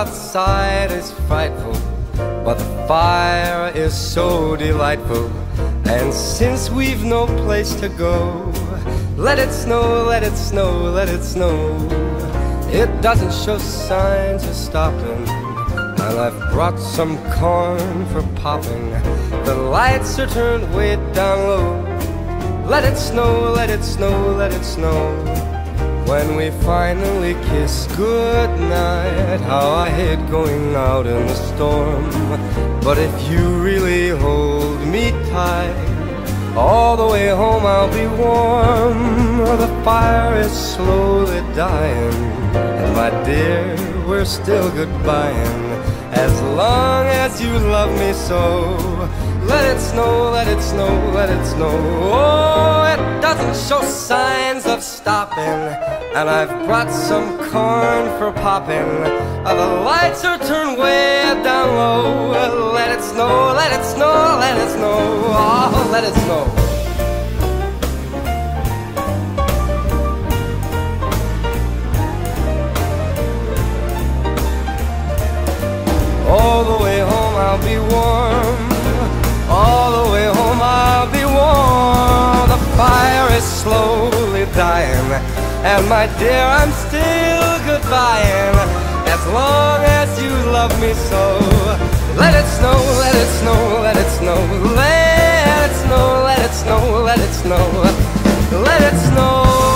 outside is frightful, but the fire is so delightful. And since we've no place to go, let it snow, let it snow, let it snow. It doesn't show signs of stopping, and I've brought some corn for popping. The lights are turned way down low. Let it snow, let it snow, let it snow. When we finally kiss goodnight, how I hate going out in the storm. But if you really hold me tight, all the way home I'll be warm. The fire is slowly dying, and my dear, we're still goodbying. As long as you love me so, let it snow, let it snow, let it snow. Oh, it doesn't show signs of stopping, and I've brought some corn for popping. The lights are turned way down low. Let it snow, let it snow, let it snow. Oh, let it snow. All the way home I'll be warm. All the way home I'll be warm. The fire is slowly dying, and my dear, I'm still goodbying. As long as you love me so, let it snow, let it snow, let it snow. Let it snow, let it snow, let it snow. Let it snow.